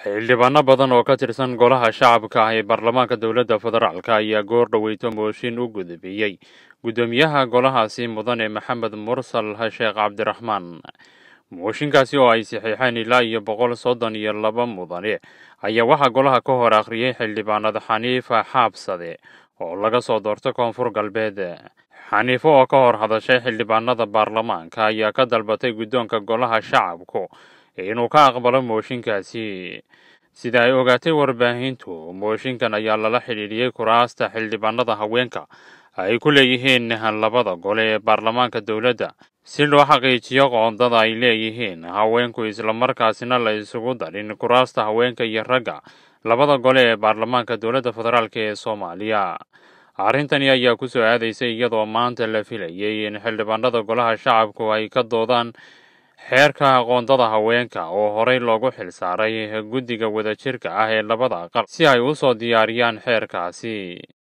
xildhibaano badan oo ka tirsan golaha shacabka ah ee baarlamaanka dowladda federaalka ayaa goor dhaweyto mooshin u gudbiyey guddoomiyaha golahaasi mudane maxamed mursal sheekh cabdiraxmaan. mooshinkaasi oo ay saxiixeen ilaa iyo 132 mudane ayaa waxaa golaha ka hor akhriyay xildhibaanada xaniifa xaabsade oo laga soo doortay koonfur galbeed. xaniifo oo ka hor hadashay xildhibaanada baarlamaanka ayaa ka dalbatay guddoonka golaha shacabku inuu ka aqbalo mooshinkaasi. sida ay ogaatay warbaahintu, mooshinkan ayaa lala xidhiidhiyey kuraasta xildhibaanada haweenka ay ku leeyihiin labada gole ee baarlamaanka dowladda si loo xaqiijiyo qoondada ay leeyihiin haweenku, islamarkaasina la isugu darin kuraasta haweenka iyo ragga labada gole ee baarlamaanka dowladda federaalk ee Soomaaliya. arrintani ayaa ku soo aadaysay iyadoo maanta la filayay in xildhibaanada golaha shacabku ay ka doodaan xeerka qoondada haweenka oo horey loogu xilsaaray guddiga wadajirka ah ee labada aqal si ay u soo diyaariyaan xeerkaasi.